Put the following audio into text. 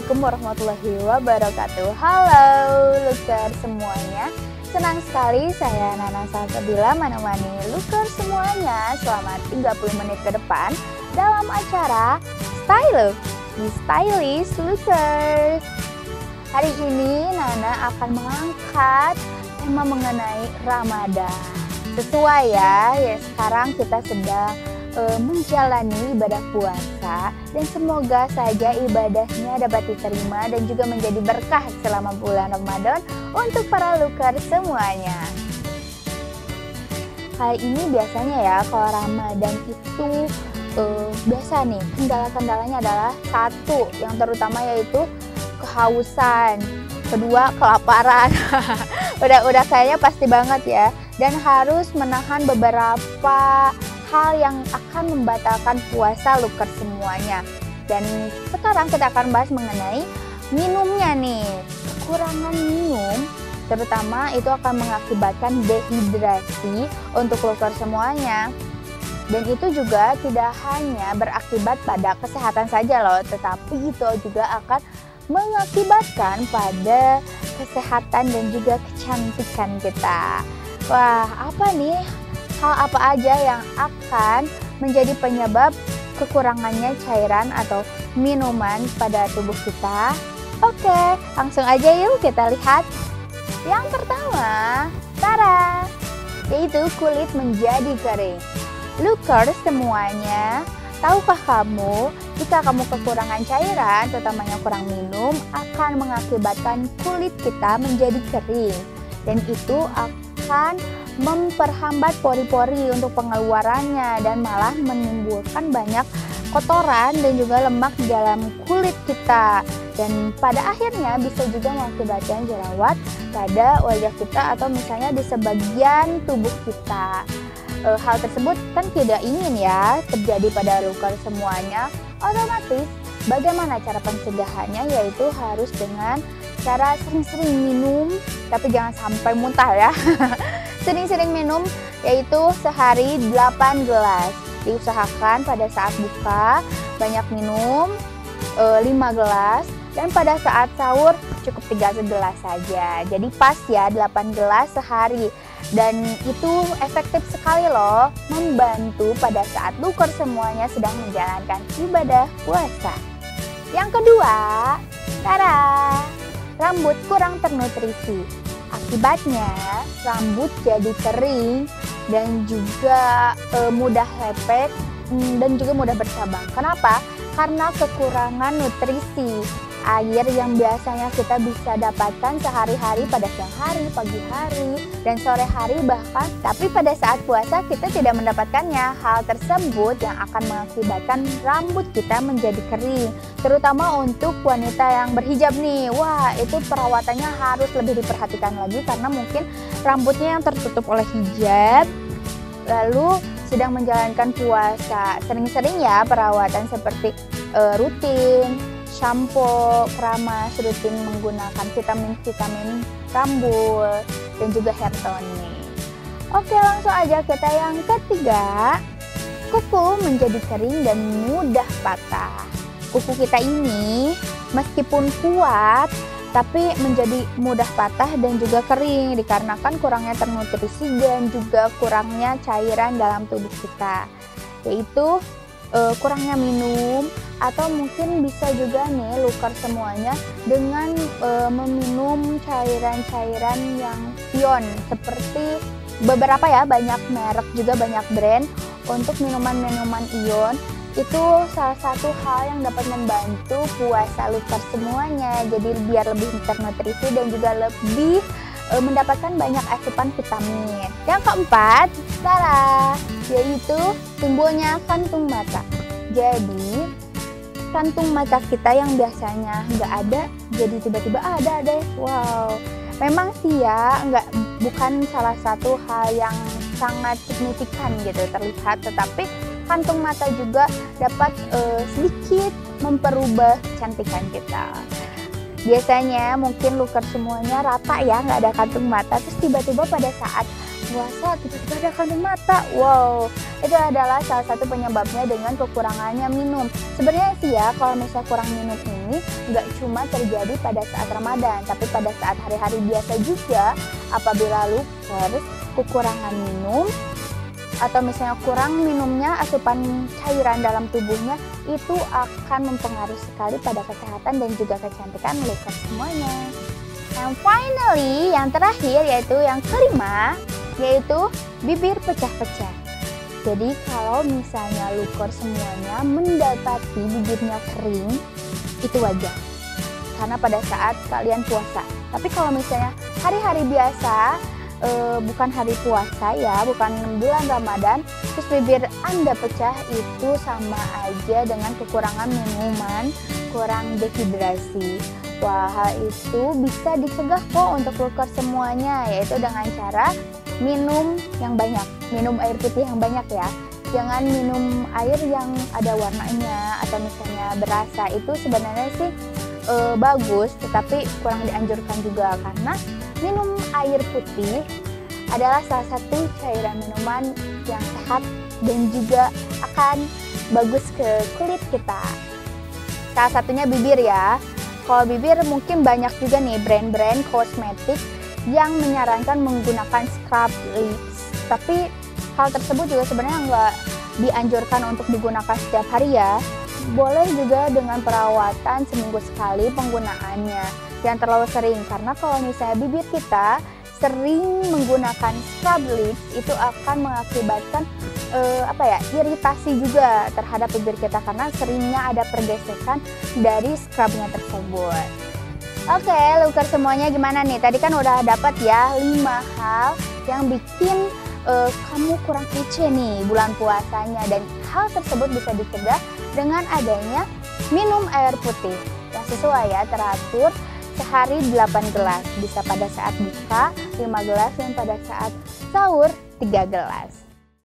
Assalamualaikum warahmatullahi wabarakatuh. Halo Looker semuanya. Senang sekali saya Nana Salsabila menemani Looker semuanya selama 30 menit ke depan dalam acara Style di Stylish Lookers. Hari ini Nana akan mengangkat tema mengenai Ramadan. Sesuai ya sekarang kita sedang menjalani ibadah puasa, dan semoga saja ibadahnya dapat diterima dan juga menjadi berkah selama bulan Ramadan untuk para Looker semuanya. Kali ini biasanya ya kalau Ramadan itu biasa nih kendala-kendalanya adalah satu yang terutama yaitu kehausan, kedua kelaparan. udah kayaknya pasti banget ya, dan harus menahan beberapa hal yang akan membatalkan puasa Looker semuanya. Dan sekarang kita akan bahas mengenai minumnya nih. Kekurangan minum terutama itu akan mengakibatkan dehidrasi untuk Looker semuanya. Dan itu juga tidak hanya berakibat pada kesehatan saja loh, tetapi itu juga akan mengakibatkan pada kesehatan dan juga kecantikan kita. Wah, apa nih hal apa aja yang akan menjadi penyebab kekurangannya cairan atau minuman pada tubuh kita? Oke, langsung aja yuk kita lihat. Yang pertama, tara, yaitu kulit menjadi kering. Lookers semuanya, tahukah kamu jika kamu kekurangan cairan, terutamanya kurang minum, akan mengakibatkan kulit kita menjadi kering, dan itu akan memperhambat pori-pori untuk pengeluarannya dan malah menimbulkan banyak kotoran dan juga lemak di dalam kulit kita, dan pada akhirnya bisa juga mengakibatkan jerawat pada wajah kita atau misalnya di sebagian tubuh kita. Hal tersebut kan tidak ingin ya terjadi pada Looker semuanya. Otomatis bagaimana cara pencegahannya, yaitu harus dengan cara sering-sering minum, tapi jangan sampai muntah ya. Sering-sering minum, yaitu sehari 8 gelas. Diusahakan pada saat buka banyak minum 5 gelas, dan pada saat sahur cukup 3 gelas saja. Jadi pas ya 8 gelas sehari. Dan itu efektif sekali loh, membantu pada saat Looker semuanya sedang menjalankan ibadah puasa. Yang kedua, tara, rambut kurang ternutrisi. Akibatnya rambut jadi kering dan juga mudah lepek dan juga mudah bercabang. Kenapa? Karena kekurangan nutrisi. Air yang biasanya kita bisa dapatkan sehari-hari pada siang hari, pagi hari, dan sore hari bahkan, tapi pada saat puasa kita tidak mendapatkannya. Hal tersebut yang akan mengakibatkan rambut kita menjadi kering, terutama untuk wanita yang berhijab nih. Wah, itu perawatannya harus lebih diperhatikan lagi karena mungkin rambutnya yang tertutup oleh hijab lalu sedang menjalankan puasa. Sering-sering ya perawatan seperti rutin shampoo, keramas, rutin menggunakan vitamin-vitamin rambut, dan juga hair toning. Oke, langsung aja kita yang ketiga. Kuku menjadi kering dan mudah patah. Kuku kita ini meskipun kuat, tapi menjadi mudah patah dan juga kering dikarenakan kurangnya ternutrisi dan juga kurangnya cairan dalam tubuh kita, yaitu kurangnya minum, atau mungkin bisa juga nih Looker semuanya dengan meminum cairan-cairan yang ion, seperti beberapa ya, banyak merek juga, banyak brand untuk minuman-minuman ion. Itu salah satu hal yang dapat membantu puasa Looker semuanya, jadi biar lebih ternutrisi dan juga lebih mendapatkan banyak asupan vitamin. Yang keempat, tara, yaitu tumbuhnya kantung mata. Jadi kantung mata kita yang biasanya nggak ada, jadi tiba-tiba ada deh. Wow, memang sih ya, bukan salah satu hal yang sangat signifikan gitu terlihat, tetapi kantung mata juga dapat sedikit memperubah kecantikan kita. Biasanya mungkin Looker semuanya rata ya, nggak ada kantung mata, terus tiba-tiba pada saat puasa tiba-tiba ada kandung mata. Wow, itu adalah salah satu penyebabnya dengan kekurangannya minum. Sebenarnya sih ya, kalau misalnya kurang minum ini nggak cuma terjadi pada saat Ramadan, tapi pada saat hari-hari biasa juga. Apabila Lookers kekurangan minum, atau misalnya kurang minumnya asupan cairan dalam tubuhnya, itu akan mempengaruhi sekali pada kesehatan dan juga kecantikan Lookers semuanya. And finally, yang terakhir yaitu yang kelima, yaitu bibir pecah-pecah. Jadi kalau misalnya Lookers semuanya mendapati bibirnya kering, itu wajar karena pada saat kalian puasa. Tapi kalau misalnya hari-hari biasa, bukan hari puasa ya, bukan bulan Ramadan, terus bibir Anda pecah, itu sama aja dengan kekurangan minuman, kurang dehidrasi. Wah, hal itu bisa dicegah kok untuk Lookers semuanya, yaitu dengan cara minum yang banyak, minum air putih yang banyak ya. Jangan minum air yang ada warnanya atau misalnya berasa, itu sebenarnya sih bagus, tetapi kurang dianjurkan juga karena minum air putih adalah salah satu cairan minuman yang sehat dan juga akan bagus ke kulit kita. Salah satunya bibir ya. Kalau bibir mungkin banyak juga nih brand-brand kosmetik yang menyarankan menggunakan scrub lips. Tapi hal tersebut juga sebenarnya nggak dianjurkan untuk digunakan setiap hari ya. Boleh juga dengan perawatan seminggu sekali penggunaannya. Jangan terlalu sering, karena kalau misalnya bibir kita sering menggunakan scrub lips, itu akan mengakibatkan iritasi juga terhadap bibir kita karena seringnya ada pergesekan dari scrubnya tersebut. Oke, Lookers semuanya gimana nih? Tadi kan udah dapat ya 5 hal yang bikin kamu kurang kece nih bulan puasanya, dan hal tersebut bisa dicegah dengan adanya minum air putih yang sesuai ya, teratur sehari 8 gelas, bisa pada saat buka 5 gelas dan pada saat sahur 3 gelas.